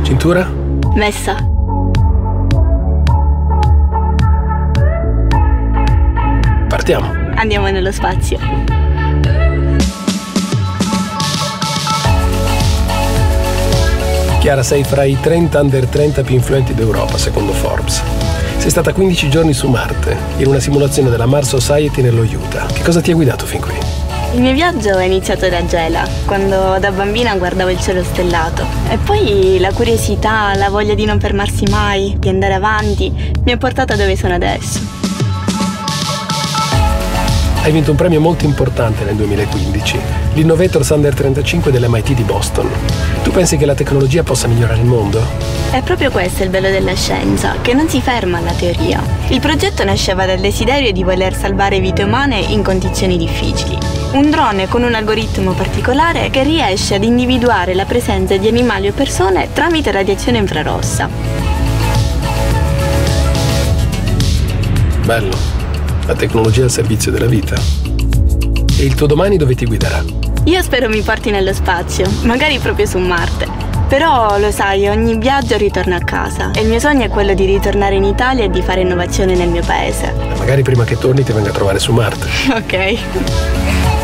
Cintura? Messa. Partiamo. Andiamo nello spazio. Chiara, sei fra i 30 under 30 più influenti d'Europa, secondo Forbes. Sei stata 15 giorni su Marte, in una simulazione della Mars Society nello Utah. Che cosa ti ha guidato fin qui? Il mio viaggio è iniziato da Gela, quando da bambina guardavo il cielo stellato. E poi la curiosità, la voglia di non fermarsi mai, di andare avanti, mi ha portato a dove sono adesso. Hai vinto un premio molto importante nel 2015, l'Innovators Under 35 dell'MIT di Boston. Tu pensi che la tecnologia possa migliorare il mondo? È proprio questo il bello della scienza, che non si ferma alla teoria. Il progetto nasceva dal desiderio di voler salvare vite umane in condizioni difficili. Un drone con un algoritmo particolare che riesce ad individuare la presenza di animali o persone tramite radiazione infrarossa. Bello. La tecnologia al servizio della vita. E il tuo domani dove ti guiderà? Io spero mi porti nello spazio, magari proprio su Marte. Però, lo sai, ogni viaggio ritorna a casa. E il mio sogno è quello di ritornare in Italia e di fare innovazione nel mio paese. Magari prima che torni ti venga a trovare su Marte. Ok.